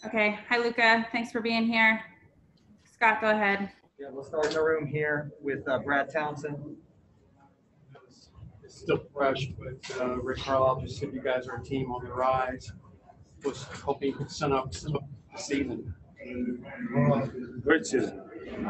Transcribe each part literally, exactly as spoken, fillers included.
Okay. Hi, Luka. Thanks for being here. Scott, go ahead. Yeah, we'll start in the room here with uh, Brad Townsend. It's still fresh, but uh, Rick Carlisle just said you guys are a team on the rise. Was hoping you could sum up, sum up the season. Great season.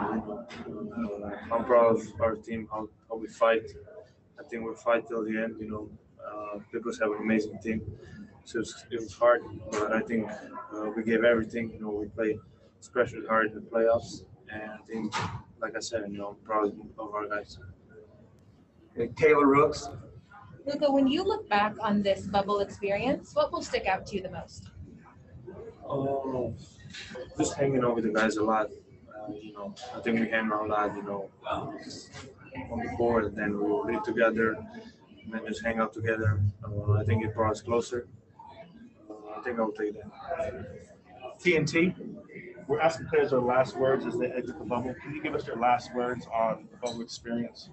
I'm proud of our team, how, how we fight. I think we fight till the end. You know, uh, Clippers have an amazing team, so it was, it was hard, but I think uh, we gave everything. You know, we played especially hard in the playoffs, and I think, like I said, you know, I'm proud of our guys. Okay, Taylor Rooks. Luka, when you look back on this bubble experience, what will stick out to you the most? Oh, just hanging out with the guys a lot. Uh, you know, I think we hang around a lot. You know, um, on the court, and then we will live together, and then just hang out together. Uh, I think it brought us closer. Uh, I think I'll take that. T N T. We're asking players their last words as they exit the bubble. Can you give us your last words on the bubble experience?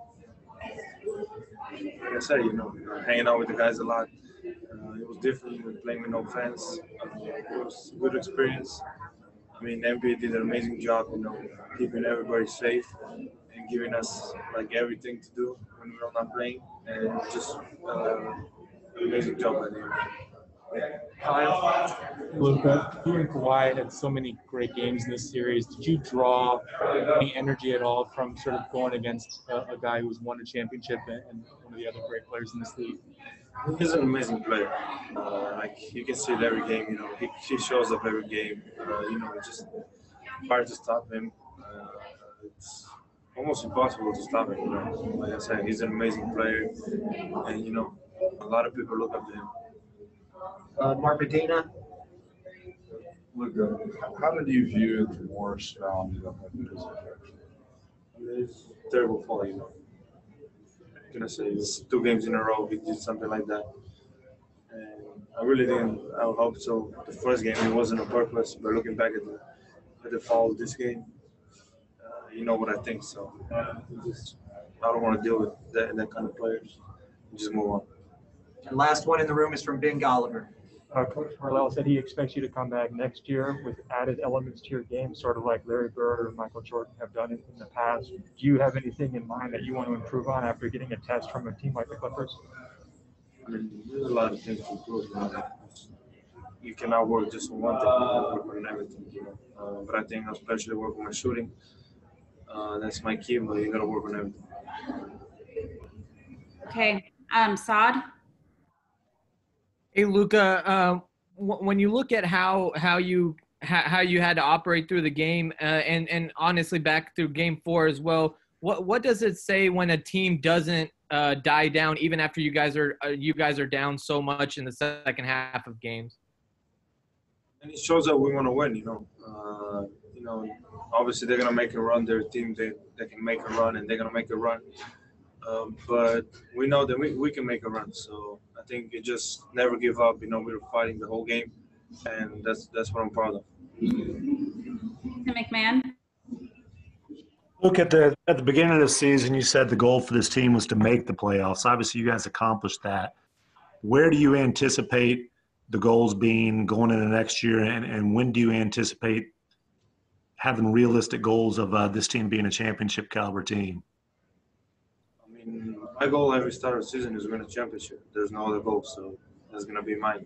Like I said, you know, hanging out with the guys a lot. Uh, it was different with playing with no fans. Uh, it was a good experience. I mean, N B A did an amazing job, you know, keeping everybody safe and giving us like everything to do when we're not playing, and just uh, an amazing job by the end. Kyle. Luka, you and Kawhi had so many great games in this series. Did you draw any energy at all from sort of going against a, a guy who's won a championship and, and one of the other great players in this league? He's an amazing player. Uh, like you can see it every game. You know, he, he shows up every game. Uh, you know, it's just hard to stop him. Uh, it's almost impossible to stop him. You know, like I said, he's an amazing player, and you know, a lot of people look up to him. Uh, Mark Medina. Luka, how did you view the Morris foul you don't have to do It's terrible fall, you know. I'm gonna say it's two games in a row he did something like that, and I really didn't. I hope so. The first game it wasn't on purpose, but looking back at the at the fall this game, uh, you know what I think. So uh, just, I don't want to deal with that, that kind of players. Just move on. And last one in the room is from Ben Golliver. Uh, Coach Carlisle said he expects you to come back next year with added elements to your game, sort of like Larry Bird or Michael Jordan have done in, in the past. Do you have anything in mind that you want to improve on after getting a test from a team like the Clippers? I mean, there's a lot of things to improve. You know? You cannot work just on one thing. You can work on everything. You know? uh, but I think I especially work on my shooting. Uh, that's my key, but you got to work on everything. Okay. Um, Saad. Hey, Luka, uh, w- when you look at how how you ha- how you had to operate through the game, uh, and and honestly back through Game Four as well, what what does it say when a team doesn't uh, die down even after you guys are uh, you guys are down so much in the second half of games? And it shows that we want to win. You know, uh, you know, obviously they're gonna make a run. They're a team they they can make a run, and they're gonna make a run. Um, but we know that we, we can make a run. So I think you just never give up. You know, we were fighting the whole game, and that's that's what I'm proud of. McMahon. Look at the at the beginning of the season, you said the goal for this team was to make the playoffs. Obviously, you guys accomplished that. Where do you anticipate the goals being going into next year, and, and when do you anticipate having realistic goals of uh, this team being a championship caliber team? My goal every start of the season is to win a championship. There's no other goal, so that's going to be mine.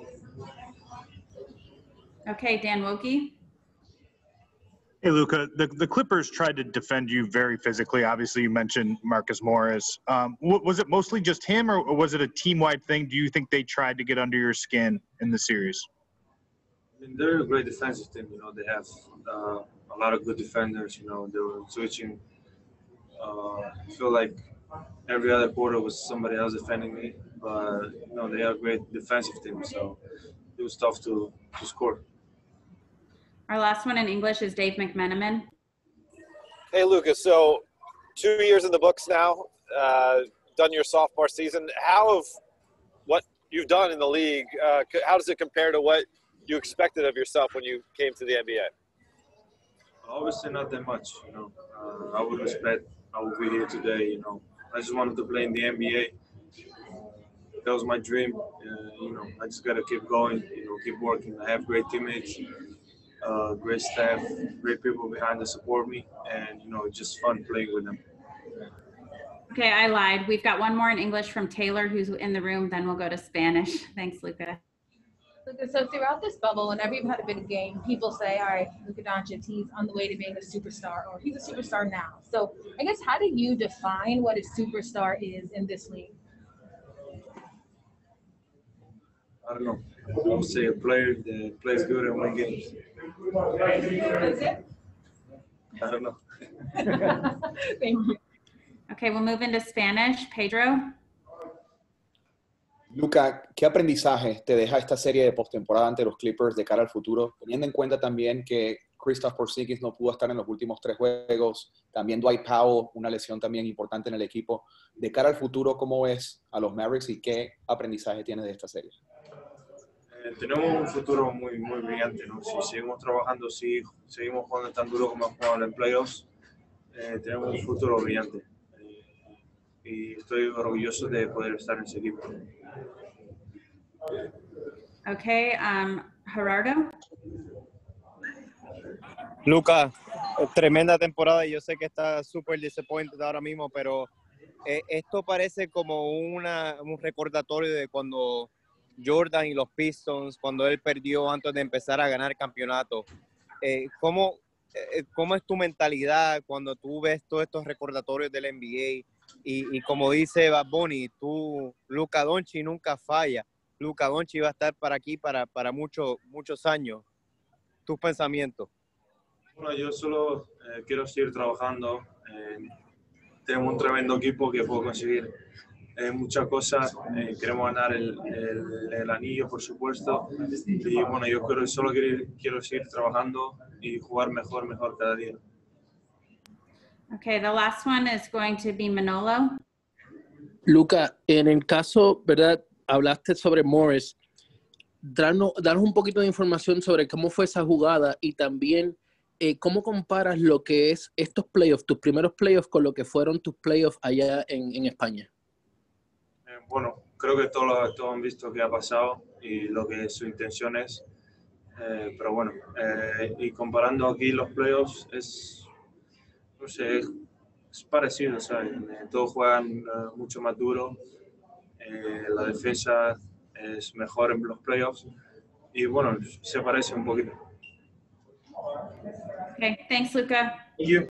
Okay, Dan Wokey. Hey, Luka, the, the Clippers tried to defend you very physically. Obviously, you mentioned Marcus Morris. Um, was it mostly just him, or, or was it a team-wide thing? Do you think they tried to get under your skin in the series? I mean, they're a great defensive team. You know, they have uh, a lot of good defenders. You know, they were switching. Uh, I feel like every other quarter was somebody else defending me, but you know they are a great defensive team, so it was tough to, to score. Our last one in English is Dave McMenamin. Hey, Luka, so two years in the books now, uh, done your sophomore season. How have what you've done in the league, uh, how does it compare to what you expected of yourself when you came to the N B A? Obviously not that much, you know. Uh, I would expect I would be here today, you know. I just wanted to play in the N B A. that was my dream. Uh, you know, I just gotta keep going. You know, keep working. I have great teammates, uh, great staff, great people behind to support me, and you know, it's just fun playing with them. Okay, I lied. We've got one more in English from Taylor, who's in the room. Then we'll go to Spanish. Thanks, Luka. Luka, so throughout this bubble, whenever you've had a big game, people say, all right, Luka Doncic, he's on the way to being a superstar, or he's a superstar now. So I guess how do you define what a superstar is in this league? I don't know. I would say a player that plays good and wins games. That's it? I don't know. Thank you. Okay, we'll move into Spanish. Pedro. Luka, ¿qué aprendizaje te deja esta serie de postemporada ante los Clippers de cara al futuro? Teniendo en cuenta también que Kristaps Porzingis no pudo estar en los últimos tres juegos, también Dwight Powell, una lesión también importante en el equipo. De cara al futuro, ¿cómo ves a los Mavericks y qué aprendizaje tienes de esta serie? Eh, tenemos un futuro muy, muy brillante, ¿no? Si seguimos trabajando, si seguimos jugando tan duro como hemos jugado en playoffs, eh, tenemos un futuro brillante. Eh, y estoy orgulloso de poder estar en ese equipo. Okay, um, Gerardo. Luka, tremenda temporada y yo sé que está súper disappointed ahora mismo, pero eh, esto parece como una, un recordatorio de cuando Jordan y los Pistons, cuando él perdió antes de empezar a ganar campeonato. Eh, ¿cómo, eh, ¿Cómo es tu mentalidad cuando tú ves todos estos recordatorios del N B A? Y, y como dice Bad Bunny, tú, Luka Dončić nunca falla. Luka Dončić va a estar para aquí para, para muchos muchos años. ¿Tus pensamientos? Bueno, yo solo eh, quiero seguir trabajando. Eh, tenemos un tremendo equipo que puedo conseguir eh, muchas cosas. Eh, queremos ganar el, el, el anillo, por supuesto. Y bueno, yo quiero, solo quiero, quiero seguir trabajando y jugar mejor, mejor cada día. Okay, the last one is going to be Manolo. Luka, en el caso, ¿verdad? Hablaste sobre Morris. Danos, danos un poquito de información sobre cómo fue esa jugada y también eh, cómo comparas lo que es estos playoffs, tus primeros playoffs, con lo que fueron tus playoffs allá en, en España. Eh, bueno, creo que todos, los, todos han visto qué ha pasado y lo que su intención es. Eh, pero bueno, eh, y comparando aquí los playoffs, es, no sé, es, es parecido, ¿sabes? Eh, todos juegan uh, mucho más duro. Eh, la defensa es mejor en los playoffs y bueno, se parece un poquito. Okay, thanks, Luka. Thank you.